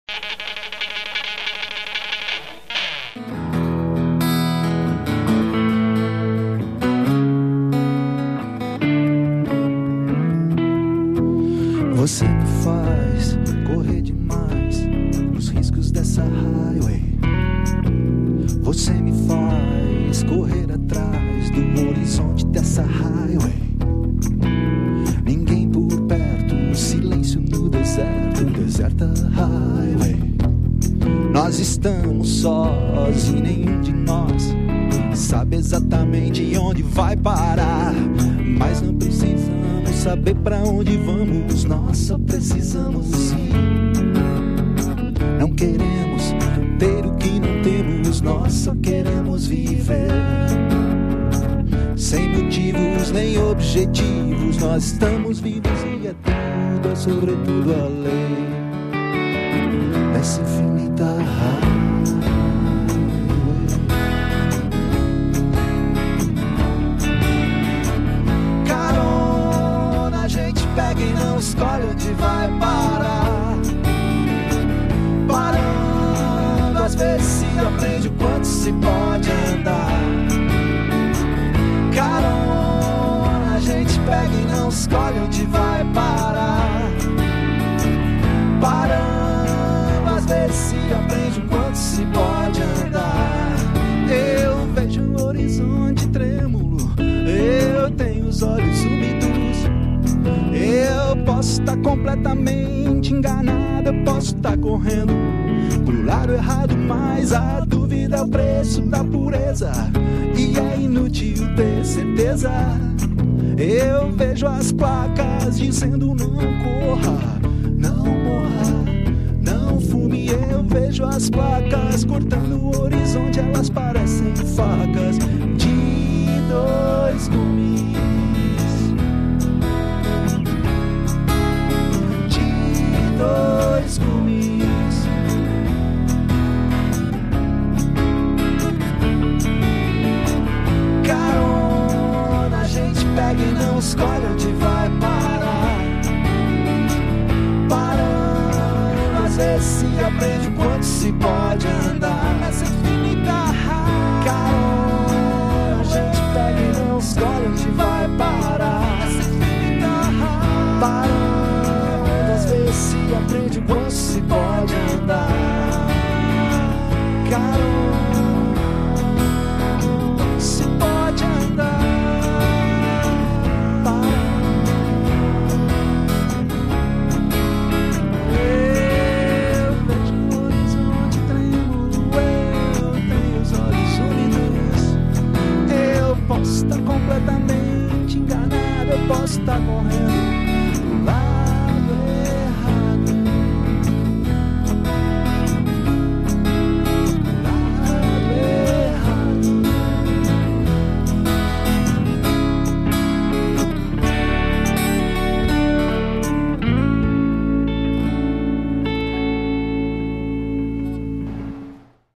Você me faz correr demais nos riscos dessa highway. Você me faz correr atrás do horizonte dessa highway. Ninguém por perto, silêncio no deserto, deserta highway. Nós estamos sós e nenhum de nós sabe exatamente onde vai parar. Mas não precisamos saber pra onde vamos, nós só precisamos ir. Não queremos ter o que não temos, nós só queremos viver. Sem motivos nem objetivos, nós estamos vivos e é tudo, é sobretudo a lei dessa infinita raiva. Pega e não escolhe onde vai parar. Parando, às vezes se aprende o quanto se pode andar. Carona, a gente pega e não escolhe onde vai parar. Parando, às vezes se aprende o quanto se pode andar. Eu vejo o horizonte trêmulo, eu tenho os olhos úmidos. Eu posso estar completamente enganado, eu posso estar correndo pro lado errado, mas a dúvida é o preço da pureza e é inútil ter certeza. Eu vejo as placas dizendo não corra, não morra, não fume. Eu vejo as placas cortando o horizonte, elas parecem facas de dois gumes. Dois gumes. Carona, a gente pega e não escolhe onde vai parar. Parando, às vezes se aprende o quanto se pode andar nessa infinita raiva. Carona, a gente pega e não escolhe onde vai parar nessa infinita raiva. Parando, se aprende o quanto se pode andar. Carona, se pode andar. Eu vejo o horizonte trêmulo, eu tenho os olhos úmidos. Eu posso estar completamente enganado, eu posso estar correndo